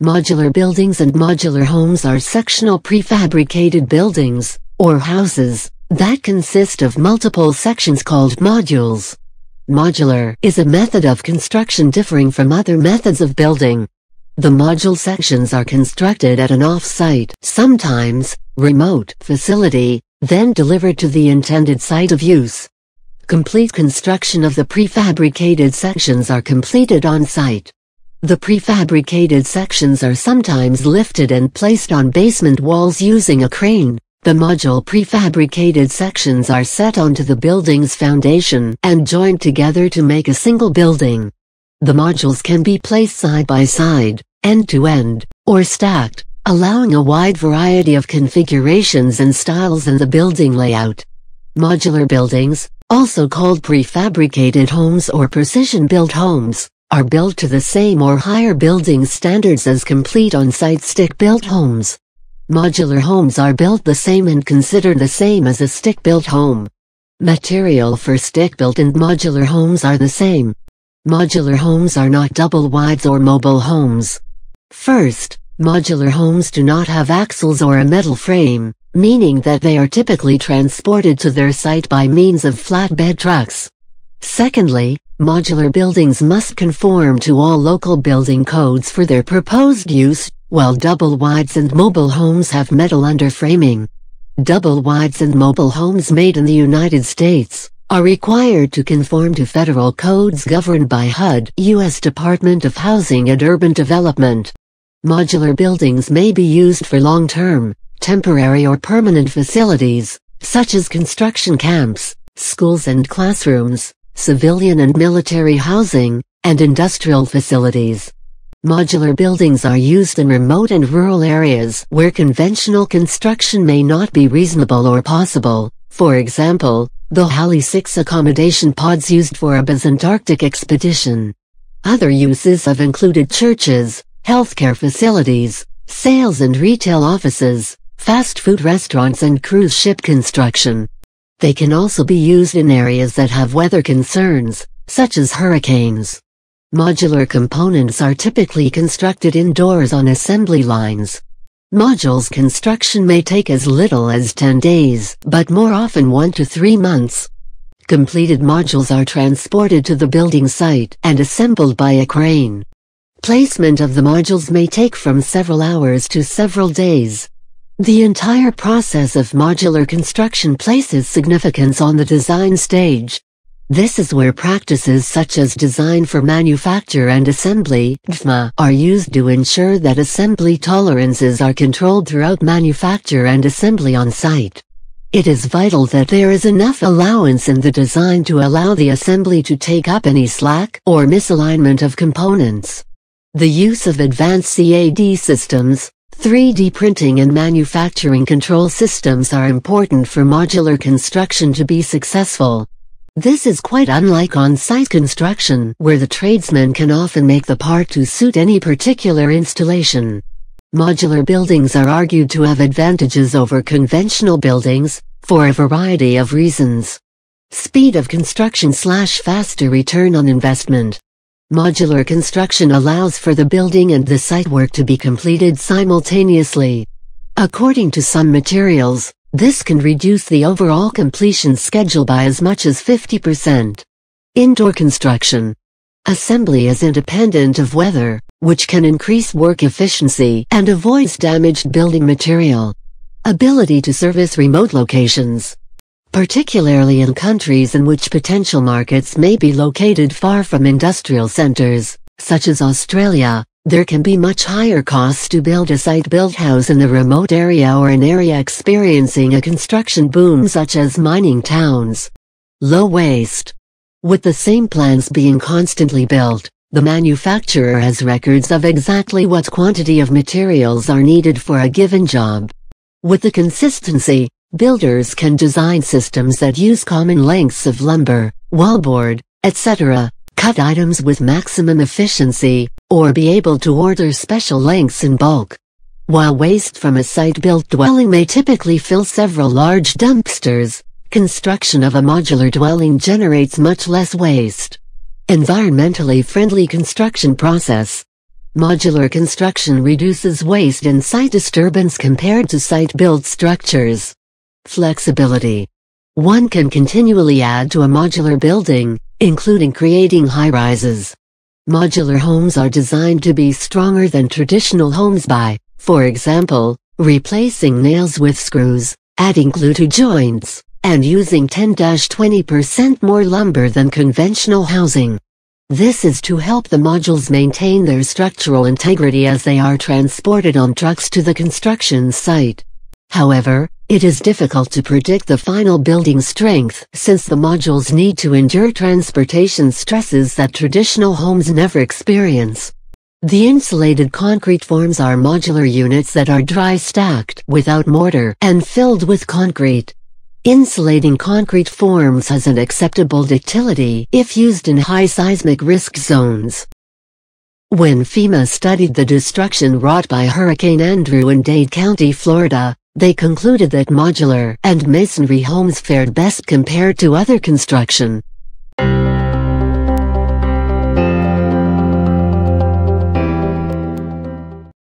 Modular buildings and modular homes are sectional prefabricated buildings, or houses, that consist of multiple sections called modules. Modular is a method of construction differing from other methods of building. The module sections are constructed at an off-site, sometimes remote, facility, then delivered to the intended site of use. Complete construction of the prefabricated sections are completed on-site. The prefabricated sections are sometimes lifted and placed on basement walls using a crane. The module prefabricated sections are set onto the building's foundation and joined together to make a single building. The modules can be placed side by side, end to end, or stacked, allowing a wide variety of configurations and styles in the building layout. Modular buildings, also called prefabricated homes or precision-built homes, are built to the same or higher building standards as complete on-site stick-built homes. Modular homes are built the same and considered the same as a stick-built home. Material for stick-built and modular homes are the same. Modular homes are not double-wides or mobile homes. First, modular homes do not have axles or a metal frame, meaning that they are typically transported to their site by means of flatbed trucks. Secondly, modular buildings must conform to all local building codes for their proposed use, while double-wides and mobile homes have metal underframing. Double-wides and mobile homes made in the United States are required to conform to federal codes governed by HUD, U.S. Department of Housing and Urban Development. Modular buildings may be used for long-term, temporary or permanent facilities, such as construction camps, schools and classrooms, civilian and military housing, and industrial facilities. Modular buildings are used in remote and rural areas where conventional construction may not be reasonable or possible. For example, the Halley 6 accommodation pods used for ABBA's Antarctic expedition. Other uses have included churches, healthcare facilities, sales and retail offices, fast food restaurants and cruise ship construction. They can also be used in areas that have weather concerns, such as hurricanes. Modular components are typically constructed indoors on assembly lines. Modules construction may take as little as 10 days, but more often 1 to 3 months. Completed modules are transported to the building site and assembled by a crane. Placement of the modules may take from several hours to several days. The entire process of modular construction places significance on the design stage. This is where practices such as design for manufacture and assembly (DFMA) are used to ensure that assembly tolerances are controlled throughout manufacture and assembly on site. It is vital that there is enough allowance in the design to allow the assembly to take up any slack or misalignment of components. The use of advanced CAD systems, 3D printing and manufacturing control systems are important for modular construction to be successful. This is quite unlike on-site construction, where the tradesman can often make the part to suit any particular installation. Modular buildings are argued to have advantages over conventional buildings, for a variety of reasons. Speed of construction / faster return on investment. Modular construction allows for the building and the site work to be completed simultaneously. According to some materials, this can reduce the overall completion schedule by as much as 50%. Indoor construction. Assembly is independent of weather, which can increase work efficiency and avoids damaged building material. Ability to service remote locations. Particularly in countries in which potential markets may be located far from industrial centers, such as Australia, there can be much higher costs to build a site-built house in a remote area or an area experiencing a construction boom such as mining towns. Low waste. With the same plans being constantly built, the manufacturer has records of exactly what quantity of materials are needed for a given job. With the consistency, builders can design systems that use common lengths of lumber, wallboard, etc., cut items with maximum efficiency, or be able to order special lengths in bulk. While waste from a site-built dwelling may typically fill several large dumpsters, construction of a modular dwelling generates much less waste. Environmentally friendly construction process. Modular construction reduces waste and site disturbance compared to site-built structures. Flexibility. One can continually add to a modular building, including creating high-rises. Modular homes are designed to be stronger than traditional homes by, for example, replacing nails with screws, adding glue to joints, and using 10–20% more lumber than conventional housing. This is to help the modules maintain their structural integrity as they are transported on trucks to the construction site. However, it is difficult to predict the final building strength since the modules need to endure transportation stresses that traditional homes never experience. The insulated concrete forms are modular units that are dry stacked without mortar and filled with concrete. Insulating concrete forms has an acceptable ductility if used in high seismic risk zones. When FEMA studied the destruction wrought by Hurricane Andrew in Dade County, Florida, they concluded that modular and masonry homes fared best compared to other construction.